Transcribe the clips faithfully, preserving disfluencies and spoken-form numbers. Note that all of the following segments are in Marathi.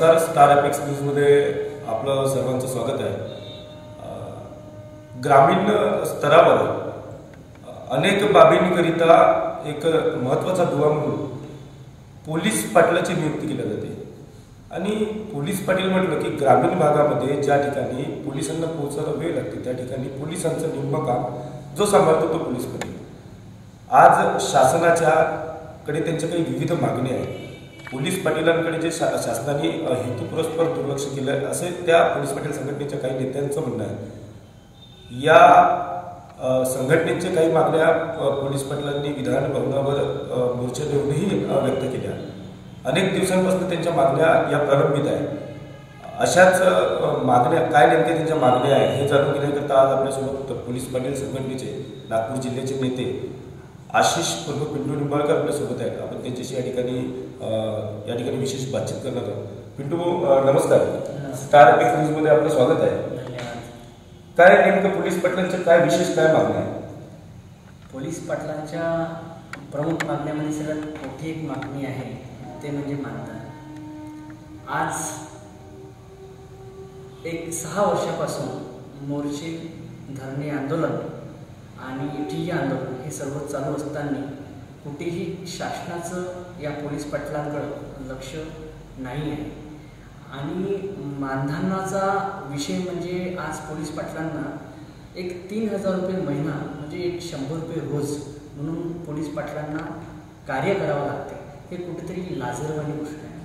नमस्कार, स्टार एपिक्स न्यूजमध्ये आपलं सर्वांचं स्वागत आहे। ग्रामीण स्तरावर अनेक बाबींकरिता एक महत्त्वाचा दुवा म्हणून पोलीस पाटलाची नियुक्ती केली जाते आणि पोलीस पाटील म्हटलं की ग्रामीण भागामध्ये ज्या ठिकाणी पोलिसांना पोहोचायला वेळ लागते त्या ठिकाणी पोलिसांचं निम्मं काम जो सांभाळतो तो पोलीस पाटील। आज शासनाच्या कडे त्यांच्या काही विविध मागण्या आहेत। पोलीस पाटीलांकडे जे शा शासनाने हेतुपुरस्पर दुर्लक्ष केलं असे त्या पोलीस पाटील संघटनेच्या काही नेत्यांचं म्हणणं आहे। या संघटनेच्या काही मागण्या पोलीस पाटलांनी विधान भवनावर मोर्चा देऊनही व्यक्त केल्या। अनेक दिवसांपासून त्यांच्या मागण्या या प्रलंबित आहेत। अशाच मागण्या काय नेमक्या त्यांच्या मागण्या आहेत हे जाणून घेण्याकरता आज आपल्यासोबत पोलीस पाटील संघटनेचे नागपूर जिल्ह्याचे नेते आशिष पूर्व पिंटू निंबाळकर आपल्यासोबत आहेत। आपण त्यांच्याशी या ठिकाणी या ठिकाणी विशेष बातचीत करणार आहोत। पिंटू नमस्कार, स्टार एपिक्स न्यूजमध्ये आपलं स्वागत आहे। काय नेमकं पोलीस पाटलांच्या काय विशेष काय मागण्या आहेत? पोलीस पाटलांच्या प्रमुख मागण्यामध्ये सगळ्यात मोठी एक मागणी आहे ते म्हणजे मानधन। आज एक सहा वर्षापासून मोर्चे, धरणे, आंदोलन आणि ठिय्या आंदोलन हे सर्व चालू असताना कुठेही शासनाचं या पोलीस पाटलांकडं लक्ष नाही आहे। आणि मानधनाचा विषय म्हणजे आज पोलीस पाटलांना एक तीन हजार रुपये महिना म्हणजे एक शंभर रुपये रोज म्हणून पोलीस पाटलांना कार्य करावं लागते। हे कुठेतरी लाजिरवाणी गोष्ट आहे।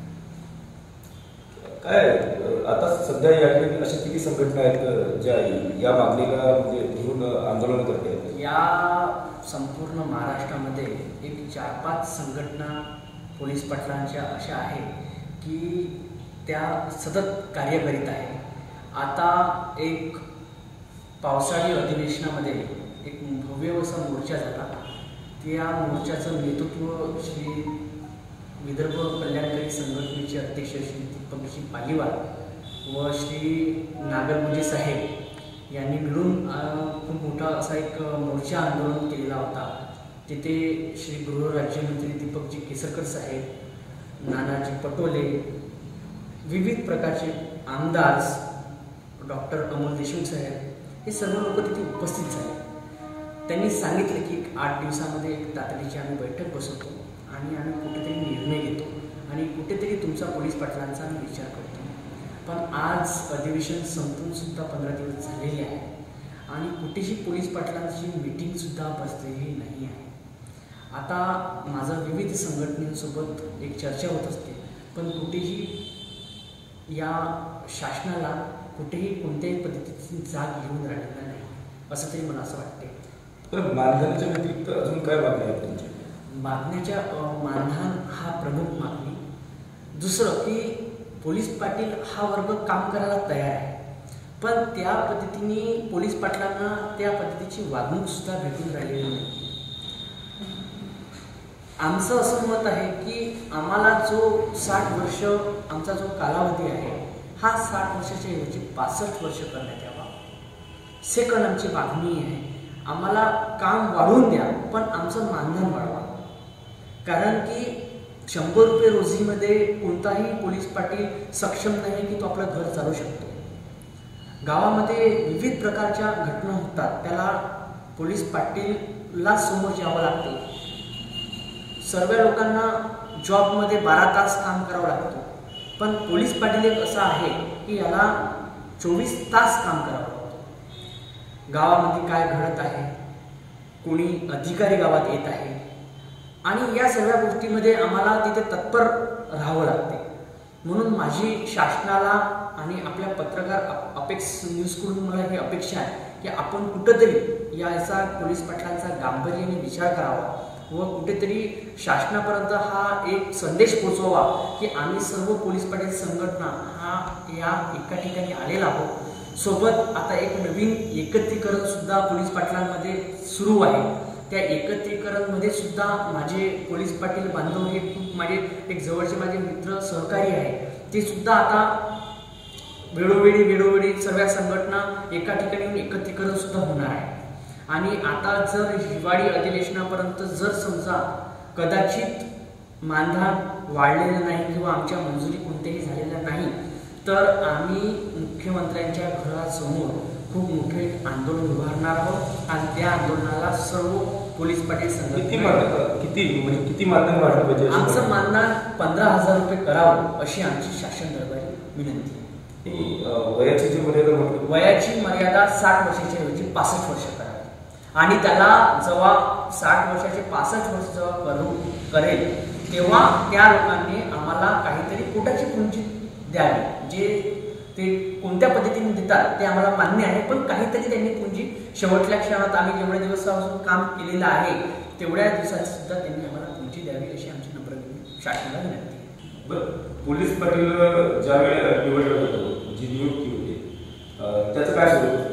काय आता सध्या या ठिकाणी अशा किती संघटना आहेत ज्या या मागणीला म्हणजे घेऊन आंदोलन करते आहेत? या संपूर्ण महाराष्ट्रामध्ये एक चार पाच संघटना पोलीस पाटलांच्या अशा आहेत की त्या सतत कार्य करीत आहे। आता एक पावसाळी अधिवेशनामध्ये एक भव्य असा मोर्चा झाला। त्या मोर्चाचं नेतृत्व श्री विदर्भ कल्याणकारी संघटनेचे अध्यक्ष श्री दीपकजी पालीवाल व श्री नागरगुजे साहेब यांनी मिळून खूप मोठा असा एक मोर्चा आंदोलन केलेला होता। तिथे श्री गृहराज्यमंत्री दीपकजी केसरकर साहेब, नानाजी पटोले, विविध प्रकारचे आमदार, डॉक्टर अमोल देशमुख साहेब हे सर्व लोक तिथे उपस्थित झाले। त्यांनी सांगितले की आठ दिवसामध्ये एक तातडीची आम्ही बैठक बसवतो आणि आम्ही कुठेतरी निर्णय घेतो आणि कुठेतरी तुमचा पोलीस पाटलांचा आम्ही विचार करतो। पण आज अधिवेशन संपून सुद्धा पंधरा दिवस झालेले आहे आणि कुठेही पोलीस पाटलांची मीटिंग सुद्धा बसलेली नाही आहे। आता माझं विविध संघटनेसोबत एक चर्चा होत असते पण कुठेही या शासनाला कुठेही कोणत्याही पद्धतीची जाग घेऊन राहिलेला नाही असं तरी मला असं वाटते। तर मानधनाच्या व्यतिरिक्त अजून काय मागण्या आहेत तुमच्या? मागण्याच्या मानधन हा प्रमुख मागणी। दुसरं की पोलीस पाटील हा वर्ग काम करायला तयार आहे पण त्या पद्धतीने पोलीस पाटलांना त्या पद्धतीची वागणूक सुद्धा भेटून राहिलेली नाही। आमचं असं मत आहे की आम्हाला जो साठ वर्ष आमचा जो कालावधी आहे हा साठ वर्षाच्या ऐवजी पासष्ट वर्ष करण्यात यावा। सेकंड आमची मागणी आहे आम्हाला काम वाढवून द्या पण आमचं मानधन वाढवा। कारण की शंभर रुपये रोजीमध्ये कोणताही पोलीस पाटील सक्षम नाही की तो आपलं घर चालवू शकतो। गावामध्ये विविध प्रकारच्या घटना होतात त्याला पोलीस पाटीलला समोर यावं लागतं। सर्व लोकांना जॉबमध्ये बारा तास काम करावं लागतं पण पोलीस पाटील एक असं आहे की याला चोवीस तास काम करावं लागतं। गावामध्ये काय घडत आहे, कोणी अधिकारी गावात येत आहे आणि या सगळ्या गोष्टीमध्ये आम्हाला तिथे तत्पर राहावं लागते। म्हणून माझी शासनाला आणि आपल्या पत्रकार अपेक्स न्यूजकडून मला ही अपेक्षा आहे की आपण कुठंतरी याचा पोलीस पाटलांचा गांभीर्याने विचार करावा व कुठेतरी शासनापर्यंत हा एक संदेश पोहोचवावा की आम्ही सर्व पोलीस पाटील संघटना हा या एका ठिकाणी आलेला आहोत। सोबत आता एक नवीन एकत्रीकरण सुद्धा पोलीस पाटलांमध्ये सुरू आहे। त्या एकत्रीकरणमध्ये सुद्धा माझे पोलीस पाटील बांधव हे खूप माझे एक जवळचे माझे मित्र सहकारी आहे ते सुद्धा आता वेळोवेळी वेळोवेळी सर्व संघटना एका ठिकाणी एकत्रीकरण सुद्धा होणार आहे। आणि आता जर हिवाळी अधिवेशनापर्यंत जर समजा कदाचित मानधन वाढलेलं नाही किंवा आमच्या मंजुरी कोणत्याही झालेल्या नाही, तर आम्ही मुख्यमंत्र्यांच्या घरासमोर खूप मोठे आंदोलन उभारणार आहोत आणि त्या आंदोलनाला सर्व पोलीस पाटील किती संघटना मानधन किती म्हणजे किती मानधन वाढलं पाहिजे असं आमचं वाटतं? मानधन पंधरा हजार रुपये करावं अशी आमची शासन दरबारी विनंती आहे. आणि, अं, वयाची जी मर्यादा म्हटलं वयाची मर्यादा साठ वर्षाच्या ऐवजी पासष्ट वर्ष करावी आणि त्याला जेव्हा साठ वर्षाचे पासष्ट वर्ष जेव्हा करू करेल तेव्हा त्या लोकांनी आम्हाला काहीतरी पोटाची पुंजी द्यावी. जे ते कोणत्या पद्धतीने देतात ते आम्हाला मान्य आहे, पण काहीतरी त्यांनी पुंजी शेवटच्या क्षणात आम्ही जेवढ्या दिवसापासून काम केलेलं आहे तेवढ्या दिवसात सुद्धा त्यांनी आम्हाला पुंजी द्यावी अशी आमची नम्र शासनाला विनंती आहे. बरं, पोलीस पाटील ज्या वेळेला निवडलं होतं जी नियुक्ती होती अं, त्याचं काय स्वरूप होतं?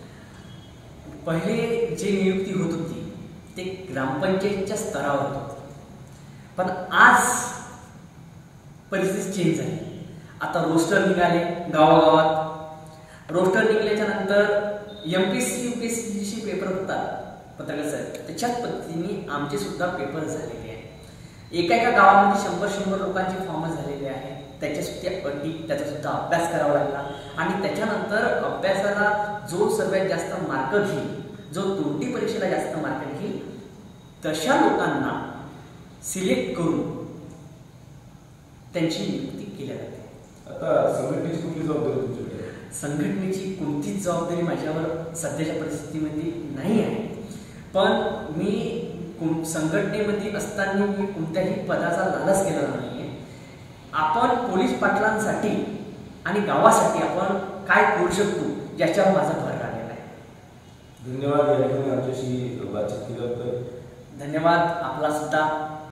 पहिले जी नियुक्ती होत होती ते ग्रामपंचायतच्या स्तरावर होत होतं, पण आज परिस्थिती चेंज झाली. आता रोस्टर निघाले गावागावात. रोस्टर निघाल्याच्या नंतर M P C U P S C चे पेपर होतात पत्रकार साहेब, त्याच्याच पद्धतीने आमचे सुद्धा पेपर झालेले आहेत. एका एका गावामध्ये शंभर शंभर लोकांचे फॉर्म झालेले आहेत. त्याच्या सुद्धा अटी त्याचा सुद्धा अभ्यास करावा लागला आणि त्याच्यानंतर अभ्यासाला जो सर्वात जास्त मार्क घेईल, जो तोंडी परीक्षेला जास्त मार्क घेईल, तशा लोकांना सिलेक्ट करून त्यांची नियुक्ती केल्या जाते. आता संघटनेची कुठली जबाबदारी तुमच्याकडे? संघटनेची कोणतीच जबाबदारी माझ्यावर सध्याच्या परिस्थितीमध्ये नाही आहे, पण मी संघटनेमध्ये असताना मी कोणत्याही पदाचा लालच केला नाहीये. आपण पोलीस पाटलांसाठी आणि गावासाठी आपण काय करू शकतो याच्यावर माझा भर राहिलेला आहे. धन्यवाद या ठिकाणी आमच्याशी बातचीत केल्याबद्दल. धन्यवाद आपला सुद्धा.